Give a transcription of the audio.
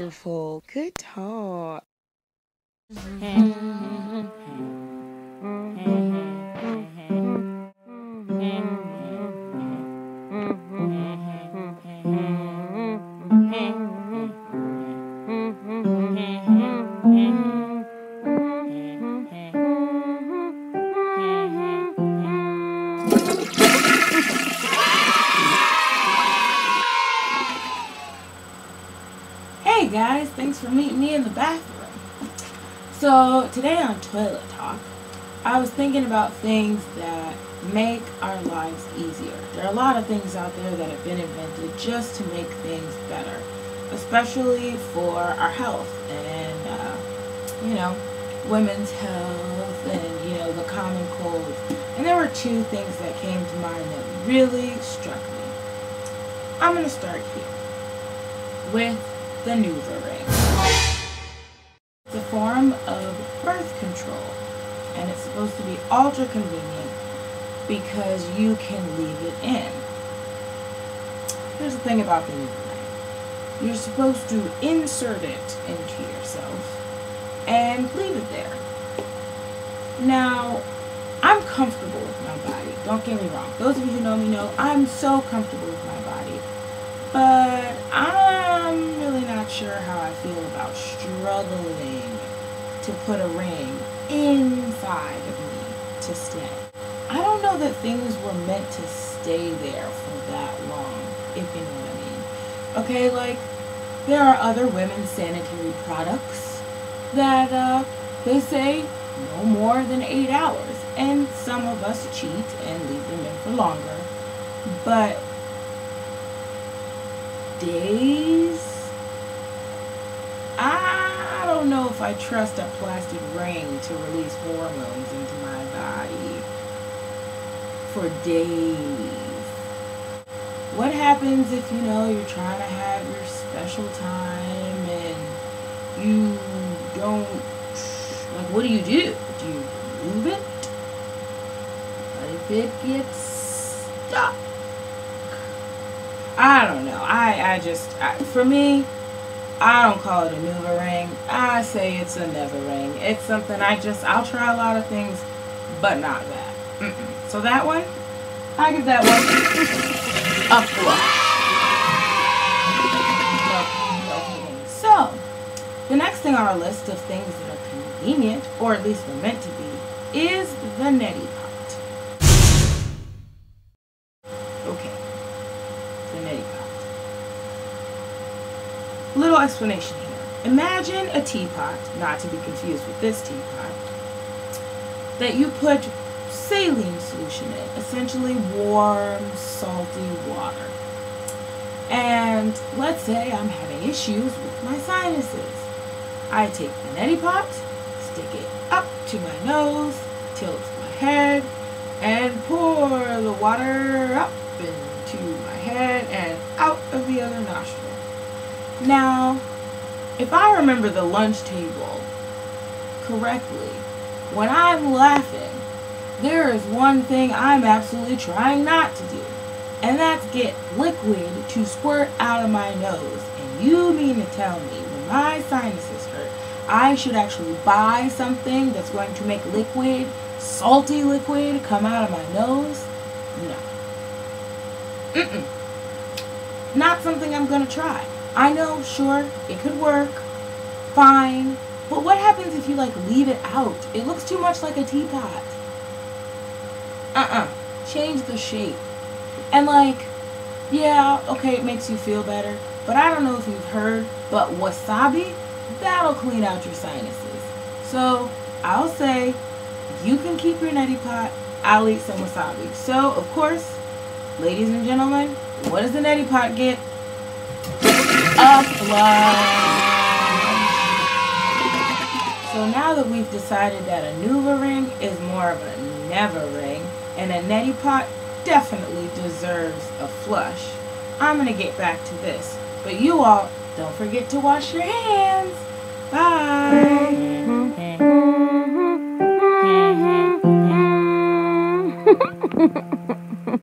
beautiful. Good talk. Hey guys, thanks for meeting me in the bathroom. So today on Toilet Talk, I was thinking about things that make our lives easier. There are a lot of things out there that have been invented just to make things better, especially for our health and, women's health and, the common cold. And there were two things that came to mind that really struck me. I'm going to start here with the NuvaRing. It's a form of birth control, and it's supposed to be ultra convenient because you can leave it in. Here's the thing about the NuvaRing. You're supposed to insert it into yourself and leave it there. Now, I'm comfortable with my body. Don't get me wrong. Those of you who know me know I'm so comfortable with my body. But I'm really not sure how I feel about struggling to put a ring inside of me to stay. I don't know that things were meant to stay there for that long, if you know what I mean. Okay, like, there are other women's sanitary products that they say no more than 8 hours. And some of us cheat and leave them in for longer. But days? I don't know if I trust a plastic ring to release hormones into my body for days. What happens if, you're trying to have your special time and you don't, what do? Do you remove it? What if it gets stuck? I don't know. For me, I don't call it a NuvaRing. I say it's a never ring. It's something I'll try a lot of things, but not that. So that one, I give that one a flush. So, the next thing on our list of things that are convenient, or at least they're meant to be, is the neti pot. Okay. The neti pot. Little explanation here. Imagine a teapot, not to be confused with this teapot, that you put saline solution in, essentially warm, salty water. And let's say I'm having issues with my sinuses. I take the neti pot, stick it up to my nose, tilt my head, and pour the water up into my head and out of the other nostril. Now, if I remember the lunch table correctly, when I'm laughing, there is one thing I'm absolutely trying not to do, and that's get liquid to squirt out of my nose. And you mean to tell me when my sinuses hurt, I should actually buy something that's going to make liquid, salty liquid, come out of my nose? No. Not something I'm going to try. I know, sure, it could work, fine, but what happens if you, leave it out? It looks too much like a teapot. Change the shape. And, yeah, okay, it makes you feel better, but I don't know if you've heard, but wasabi, that'll clean out your sinuses. So, I'll say, you can keep your neti pot, I'll eat some wasabi. So, of course, ladies and gentlemen, what does the neti pot get? A flush. So now that we've decided that a NuvaRing is more of a never ring, and a neti pot definitely deserves a flush, I'm going to get back to this. But you all, don't forget to wash your hands. Bye.